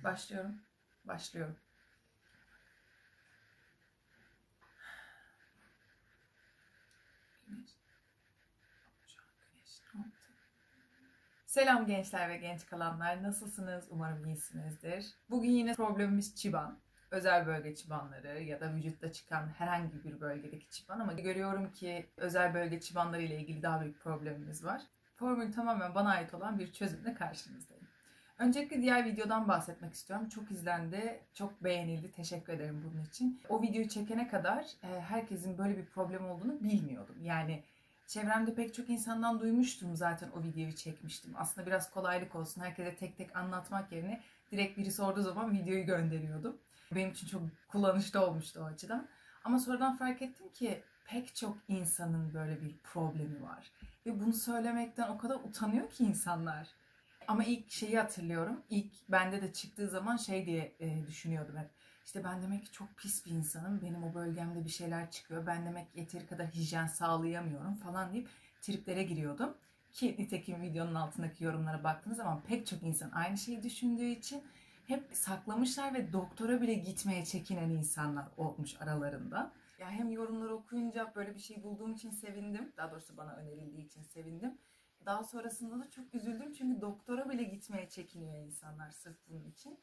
Başlıyorum. Başlıyorum. Selam gençler ve genç kalanlar. Nasılsınız? Umarım iyisinizdir. Bugün yine problemimiz çıban. Özel bölge çıbanları ya da vücutta çıkan herhangi bir bölgedeki çıban, ama görüyorum ki özel bölge çıbanları ile ilgili daha büyük problemimiz var. Formül tamamen bana ait olan bir çözümle karşınızdayım. Öncelikle diğer videodan bahsetmek istiyorum. Çok izlendi, çok beğenildi. Teşekkür ederim bunun için. O videoyu çekene kadar herkesin böyle bir problem olduğunu bilmiyordum. Yani çevremde pek çok insandan duymuştum, zaten o videoyu çekmiştim. Aslında biraz kolaylık olsun, herkese tek tek anlatmak yerine direkt biri sorduğu zaman videoyu gönderiyordum. Benim için çok kullanışlı olmuştu o açıdan. Ama sonradan fark ettim ki pek çok insanın böyle bir problemi var. Ve bunu söylemekten o kadar utanıyor ki insanlar. Ama ilk şeyi hatırlıyorum. İlk bende de çıktığı zaman şey diye düşünüyordum hep. İşte ben demek ki çok pis bir insanım. Benim o bölgemde bir şeyler çıkıyor. Ben demek ki yeteri kadar hijyen sağlayamıyorum falan deyip triplere giriyordum. Ki nitekim videonun altındaki yorumlara baktığınız zaman pek çok insan aynı şeyi düşündüğü için hep saklamışlar ve doktora bile gitmeye çekinen insanlar olmuş aralarında. Ya hem yorumları okuyunca böyle bir şey bulduğum için sevindim. Daha doğrusu bana önerildiği için sevindim. Daha sonrasında da çok üzüldüm, çünkü doktora bile gitmeye çekiniyor insanlar sırf bunun için.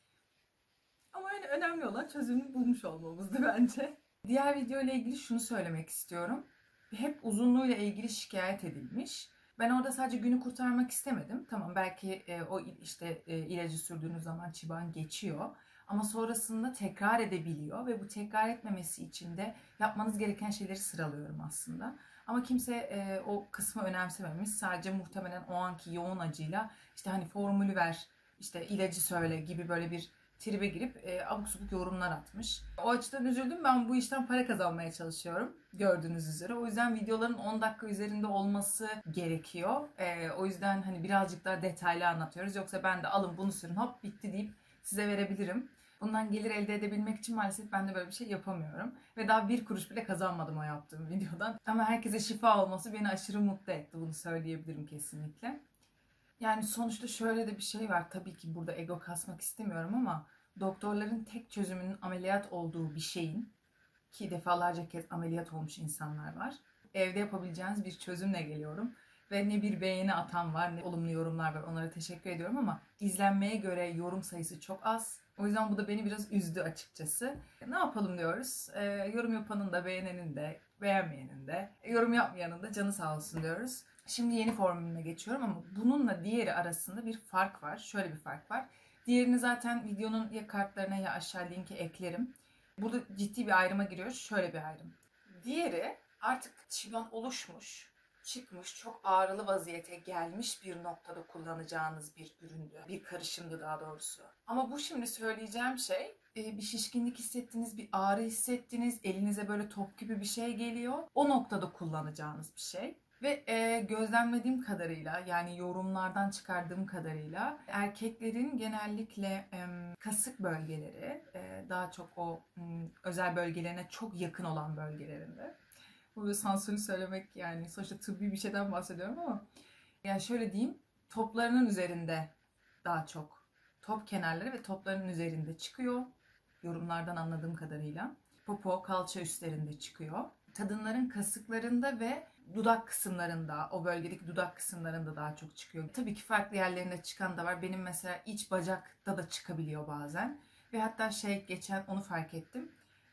Ama yani önemli olan çözümünü bulmuş olmamızdı bence. Diğer video ile ilgili şunu söylemek istiyorum. Hep uzunluğuyla ilgili şikayet edilmiş. Ben orada sadece günü kurtarmak istemedim. Tamam, belki o işte ilacı sürdüğünüz zaman çıban geçiyor. Ama sonrasında tekrar edebiliyor ve bu tekrar etmemesi için de yapmanız gereken şeyleri sıralıyorum aslında. Ama kimse o kısmı önemsememiş. Sadece muhtemelen o anki yoğun acıyla işte hani formülü ver, işte ilacı söyle gibi böyle bir tribe girip abuk subuk yorumlar atmış. O açıdan üzüldüm. Ben bu işten para kazanmaya çalışıyorum, gördüğünüz üzere. O yüzden videoların 10 dakika üzerinde olması gerekiyor. O yüzden hani birazcık daha detaylı anlatıyoruz. Yoksa ben de alın bunu sürün hop bitti deyip size verebilirim. Bundan gelir elde edebilmek için maalesef ben de böyle bir şey yapamıyorum. Ve daha bir kuruş bile kazanmadım o yaptığım videodan. Ama herkese şifa olması beni aşırı mutlu etti. Bunu söyleyebilirim kesinlikle. Yani sonuçta şöyle de bir şey var. Tabii ki burada ego kasmak istemiyorum ama doktorların tek çözümünün ameliyat olduğu bir şeyin, ki defalarca kez ameliyat olmuş insanlar var, evde yapabileceğiniz bir çözümle geliyorum. Ve ne bir beğeni atan var ne olumlu yorumlar var. Onlara teşekkür ediyorum ama izlenmeye göre yorum sayısı çok az. O yüzden bu da beni biraz üzdü açıkçası. Ne yapalım diyoruz. Yorum yapanın da, beğenenin de, beğenmeyenin de, yorum yapmayanın da canı sağ olsun diyoruz. Şimdi yeni formülüne geçiyorum ama bununla diğeri arasında bir fark var. Şöyle bir fark var. Diğerini zaten videonun ya kartlarına ya aşağı linki eklerim. Burada ciddi bir ayrıma giriyoruz. Şöyle bir ayrım. Diğeri artık çıban oluşmuş, çıkmış, çok ağrılı vaziyete gelmiş bir noktada kullanacağınız bir üründü. Bir karışımdı daha doğrusu. Ama bu şimdi söyleyeceğim şey, bir şişkinlik hissettiniz, bir ağrı hissettiniz, elinize böyle top gibi bir şey geliyor. O noktada kullanacağınız bir şey. Ve gözlemlediğim kadarıyla, yani yorumlardan çıkardığım kadarıyla erkeklerin genellikle kasık bölgeleri, daha çok o özel bölgelerine çok yakın olan bölgelerinde. Bu böyle sansürlü söylemek, yani sonuçta tıbbi bir şeyden bahsediyorum ama yani şöyle diyeyim, toplarının üzerinde daha çok, top kenarları ve toplarının üzerinde çıkıyor yorumlardan anladığım kadarıyla. Popo, kalça üstlerinde çıkıyor. Kadınların kasıklarında ve dudak kısımlarında, o bölgedeki dudak kısımlarında daha çok çıkıyor. Tabii ki farklı yerlerinde çıkan da var. Benim mesela iç bacakta da çıkabiliyor bazen. Ve hatta geçen onu fark ettim.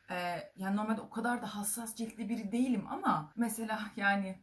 Yani normalde o kadar da hassas ciltli biri değilim ama mesela yani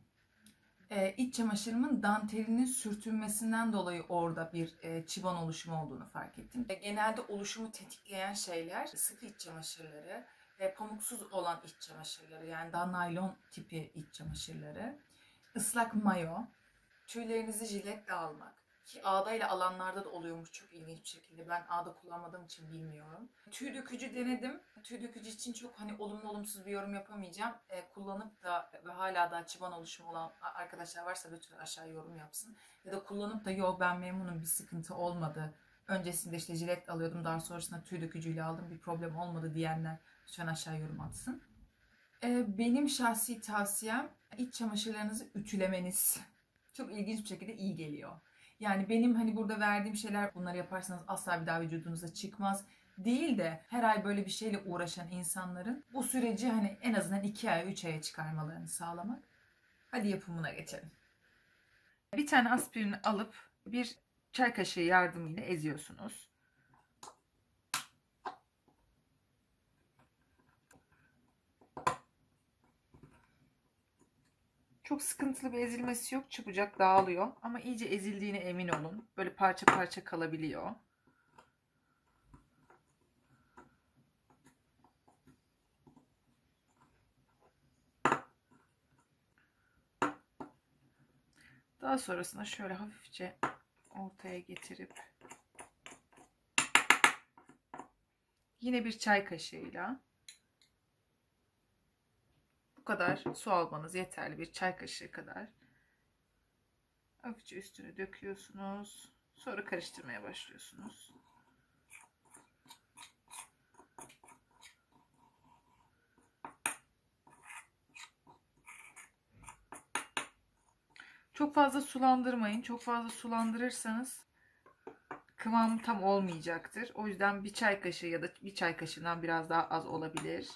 iç çamaşırımın dantelinin sürtünmesinden dolayı orada bir çıban oluşumu olduğunu fark ettim. Genelde oluşumu tetikleyen şeyler sıkı iç çamaşırları ve pamuksuz olan iç çamaşırları, yani daha naylon tipi iç çamaşırları, ıslak mayo, tüylerinizi jiletle almak. Ki ağdayla alanlarda da oluyormuş çok ilginç bir şekilde. Ben ağda kullanmadığım için bilmiyorum. Tüy dökücü denedim. Tüy dökücü için çok hani olumlu olumsuz bir yorum yapamayacağım. Kullanıp da ve hala daha çıban oluşumu olan arkadaşlar varsa lütfen aşağı yorum yapsın. Ya da kullanıp da yok ben memnunum, bir sıkıntı olmadı, öncesinde işte jilet alıyordum daha sonrasında tüy dökücüyle aldım, bir problem olmadı diyenler lütfen aşağı yorum atsın. Benim şahsi tavsiyem iç çamaşırlarınızı ütülemeniz. Çok ilginç bir şekilde iyi geliyor. Yani benim hani burada verdiğim şeyler, bunları yaparsanız asla bir daha vücudunuza çıkmaz değil de her ay böyle bir şeyle uğraşan insanların bu süreci hani en azından 2 aya 3 aya çıkarmalarını sağlamak. Hadi yapımına geçelim. Bir tane aspirini alıp bir çay kaşığı yardımıyla eziyorsunuz. Çok sıkıntılı bir ezilmesi yok. Çabucak dağılıyor. Ama iyice ezildiğine emin olun. Böyle parça parça kalabiliyor. Daha sonrasında şöyle hafifçe ortaya getirip yine bir çay kaşığıyla, bu kadar su almanız yeterli, bir çay kaşığı kadar hafifçe üstüne döküyorsunuz. Sonra karıştırmaya başlıyorsunuz. Çok fazla sulandırmayın. Çok fazla sulandırırsanız kıvamı tam olmayacaktır. O yüzden bir çay kaşığı ya da bir çay kaşığından biraz daha az olabilir.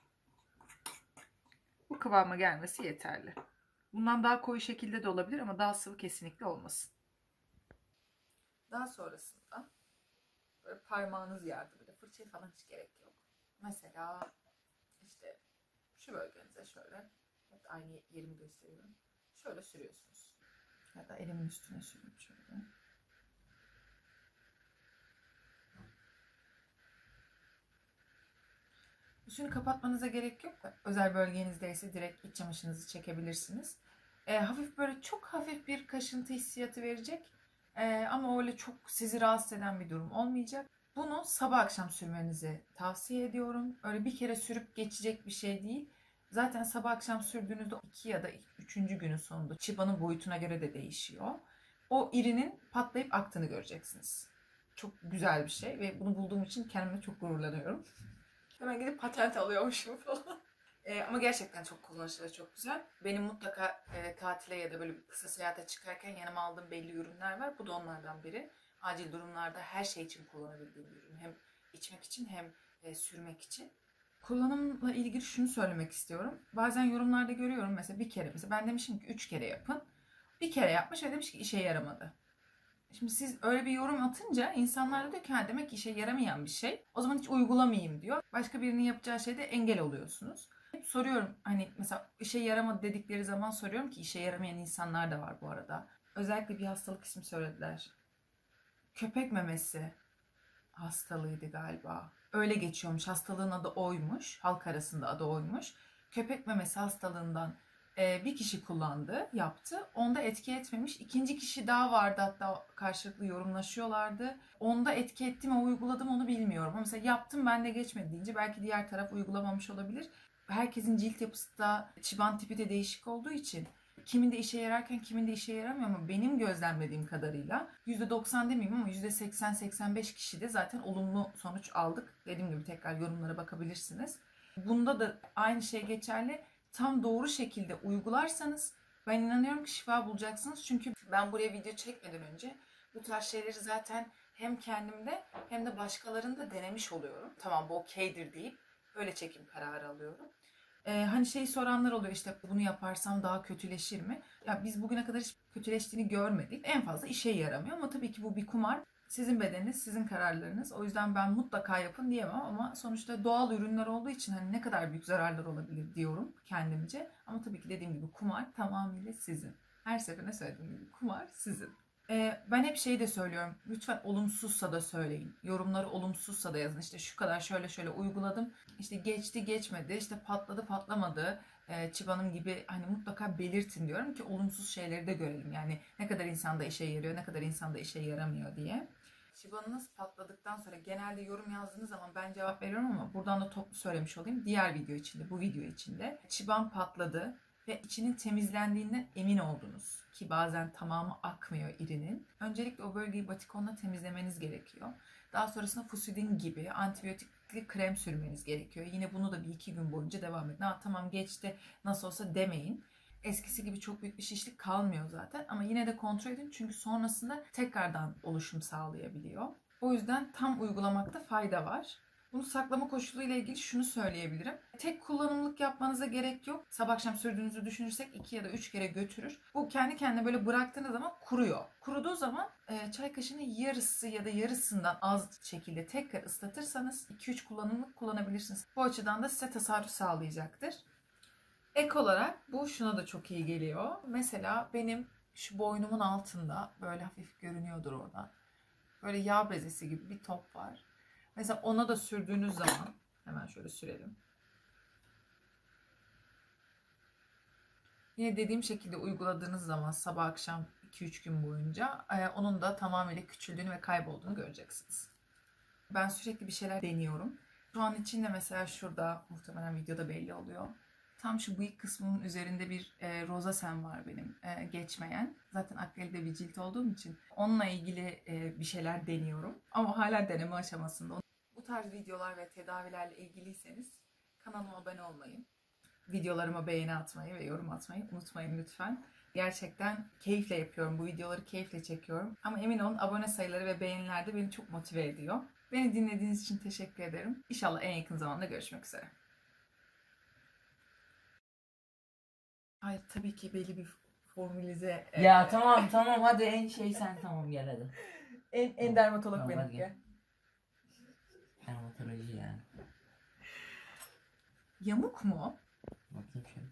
Bu kıvama gelmesi yeterli. Bundan daha koyu şekilde de olabilir ama daha sıvı kesinlikle olmasın. Daha sonrasında böyle parmağınız yardımıyla, fırçaya falan hiç gerek yok. Mesela işte şu bölgenize şöyle, hep aynı yerimi gösteriyorum. Şöyle sürüyorsunuz. Ya da elimin üstüne sürüyorum şöyle. Üstünü kapatmanıza gerek yok. Özel bölgenizde ise direkt iç çamaşırınızı çekebilirsiniz. Hafif böyle çok hafif bir kaşıntı hissiyatı verecek. Ama öyle çok sizi rahatsız eden bir durum olmayacak. Bunu sabah akşam sürmenizi tavsiye ediyorum. Öyle bir kere sürüp geçecek bir şey değil. Zaten sabah akşam sürdüğünüzde 2 ya da 3. günün sonunda çıbanın boyutuna göre de değişiyor. O irinin patlayıp aktığını göreceksiniz. Çok güzel bir şey ve bunu bulduğum için kendime çok gururlanıyorum. Hemen gidip patent alıyormuşum falan. Ama gerçekten çok kullanışlı ve çok güzel. Benim mutlaka tatile ya da böyle bir kısa seyahate çıkarken yanıma aldığım belli ürünler var. Bu da onlardan biri. Acil durumlarda her şey için kullanabildiğim bir ürün. Hem içmek için hem sürmek için. Kullanımla ilgili şunu söylemek istiyorum. Bazen yorumlarda görüyorum mesela bir kere. Mesela ben demişim ki 3 kere yapın. Bir kere yapmış ve demiş ki işe yaramadı. Şimdi siz öyle bir yorum atınca insanlar da diyor ki ha, demek ki işe yaramayan bir şey. O zaman hiç uygulamayayım diyor. Başka birinin yapacağı şeyde engel oluyorsunuz. Hep soruyorum hani mesela işe yaramadı dedikleri zaman soruyorum ki işe yaramayan insanlar da var bu arada. Özellikle bir hastalık ismi söylediler. Köpek memesi hastalığıydı galiba. Öyle geçiyormuş. Hastalığın adı oymuş. Halk arasında adı oymuş. Köpek memesi hastalığından bir kişi kullandı, yaptı. Onda etki etmemiş. İkinci kişi daha vardı, hatta karşılıklı yorumlaşıyorlardı. Onda etki etti mi, uyguladım onu bilmiyorum. Ama mesela yaptım bende geçmedi deyince belki diğer taraf uygulamamış olabilir. Herkesin cilt yapısı da, çıban tipi de değişik olduğu için kiminde işe yararken kiminde işe yaramıyor ama benim gözlemlediğim kadarıyla %90 demeyeyim ama %80-85 kişi de zaten olumlu sonuç aldık. Dediğim gibi tekrar yorumlara bakabilirsiniz. Bunda da aynı şey geçerli. Tam doğru şekilde uygularsanız ben inanıyorum ki şifa bulacaksınız. Çünkü ben buraya video çekmeden önce bu tarz şeyleri zaten hem kendimde hem de başkalarında denemiş oluyorum. Tamam bu okeydir deyip öyle çekim kararı alıyorum. Hani şey soranlar oluyor işte bunu yaparsam daha kötüleşir mi? Ya biz bugüne kadar hiç kötüleştiğini görmedik. En fazla işe yaramıyor ama tabii ki bu bir kumar. Sizin bedeniniz, sizin kararlarınız. O yüzden ben mutlaka yapın diyemem ama sonuçta doğal ürünler olduğu için hani ne kadar büyük zararlar olabilir diyorum kendimce. Ama tabii ki dediğim gibi kumar tamamıyla sizin. Her seferinde söylediğim gibi kumar sizin. Ben hep şeyi de söylüyorum. Lütfen olumsuzsa da söyleyin. Yorumları olumsuzsa da yazın. İşte şu kadar şöyle şöyle uyguladım. İşte geçti geçmedi. İşte patladı patlamadı. Çıbanım gibi hani mutlaka belirtin diyorum ki olumsuz şeyleri de görelim. Yani ne kadar insanda işe yarıyor, ne kadar insanda işe yaramıyor diye. Çıbanınız patladıktan sonra genelde yorum yazdığınız zaman ben cevap veriyorum ama buradan da toplu söylemiş olayım. Diğer video içinde, bu video içinde. Çıban patladı ve içinin temizlendiğinden emin oldunuz ki bazen tamamı akmıyor irinin. Öncelikle o bölgeyi batikonla temizlemeniz gerekiyor. Daha sonrasında Fusidin gibi antibiyotikli krem sürmeniz gerekiyor. Yine bunu da bir iki gün boyunca devam edin. Ha, tamam geçti nasıl olsa demeyin. eskisi gibi çok büyük bir şişlik kalmıyor zaten. Ama yine de kontrol edin çünkü sonrasında tekrardan oluşum sağlayabiliyor. O yüzden tam uygulamakta fayda var. Bunu saklama koşuluyla ilgili şunu söyleyebilirim. Tek kullanımlık yapmanıza gerek yok. Sabah akşam sürdüğünüzü düşünürsek 2 ya da 3 kere götürür. Bu kendi kendine böyle bıraktığınız zaman kuruyor. Kuruduğu zaman çay kaşığının yarısı ya da yarısından az şekilde tekrar ıslatırsanız 2-3 kullanımlık kullanabilirsiniz. Bu açıdan da size tasarruf sağlayacaktır. Ek olarak bu şuna da çok iyi geliyor. Mesela benim şu boynumun altında böyle hafif görünüyordur orada. Böyle yağ bezesi gibi bir top var. Mesela ona da sürdüğünüz zaman hemen şöyle sürelim. Yine dediğim şekilde uyguladığınız zaman sabah akşam 2-3 gün boyunca onun da tamamıyla küçüldüğünü ve kaybolduğunu göreceksiniz. Ben sürekli bir şeyler deniyorum. Şu an için de mesela şurada muhtemelen videoda belli oluyor. Tam şu bıyık kısmının üzerinde bir rozasem var benim geçmeyen. Zaten akrilikte bir cilt olduğum için onunla ilgili bir şeyler deniyorum. Ama hala deneme aşamasında. Bu tarz videolar ve tedavilerle ilgiliyseniz kanalıma abone olmayı, videolarıma beğeni atmayı ve yorum atmayı unutmayın lütfen. Gerçekten keyifle yapıyorum. Bu videoları keyifle çekiyorum. Ama emin olun abone sayıları ve beğeniler de beni çok motive ediyor. Beni dinlediğiniz için teşekkür ederim. İnşallah en yakın zamanda görüşmek üzere. Hayır tabii ki belli bir formülize... Ya tamam hadi en şey sen tamam gel hadi. En dermatolog Tamam, benim. hadi gel. Dermatoloji yani. Yamuk mu? Bakayım şöyle.